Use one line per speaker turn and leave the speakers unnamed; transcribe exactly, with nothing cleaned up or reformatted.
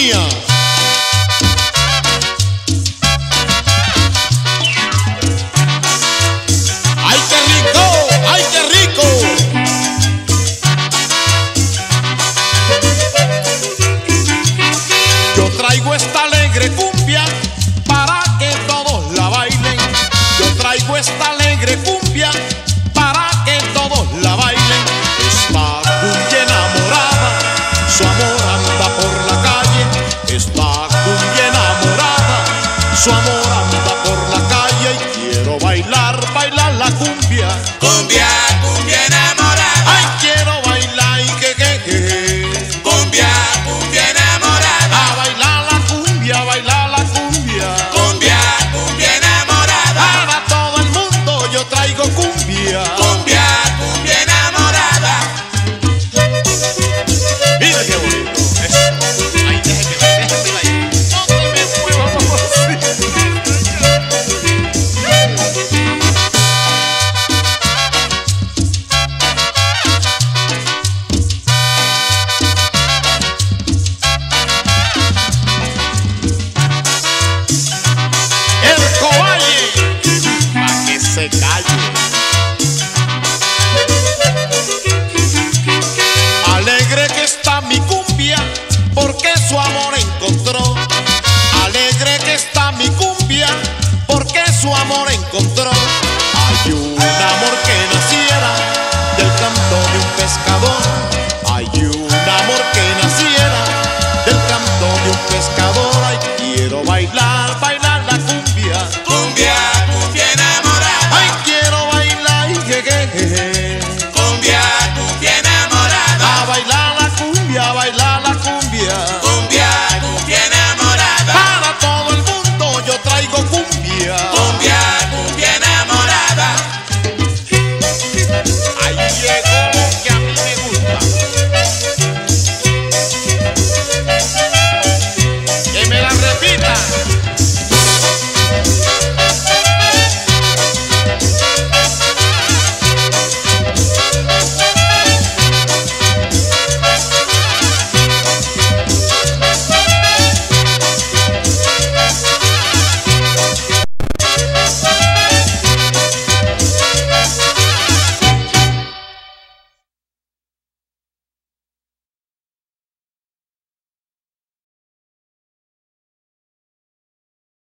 mía. ¡Ay, qué rico! ¡Ay, qué rico! Yo traigo esta alegre cumbia para que todos la bailen. Yo traigo esta alegre cumbia para que todos la bailen. Esta cumbia enamorada, su amor anda por la calle. Esta cumbia enamorada, su amor anda por la calle. Y quiero bailar, bailar la cumbia.
Cumbia, cumbia enamorada.
Ay, quiero bailar y que que que.
Cumbia, cumbia enamorada.
A bailar la cumbia, a bailar la cumbia.
Cumbia, cumbia enamorada.
Para todo el mundo yo traigo cumbia.
Cumbia, cumbia enamorada.
Mira qué bonito. Ay, déjeme, déjeme ahí. No te me muevas así. El cobaye, pa' que se calle. Alegre que está mi cumbia, porque su amor encontró. Alegre que está mi cumbia, porque su amor encontró. Hay un amor que naciera del canto de un pescador. Hay un amor que naciera del canto de un pescador. Ay, quiero bailar, bailar la cumbia.
Cumbia, cumbia enamorada.
Ay, quiero bailar y que, que, que.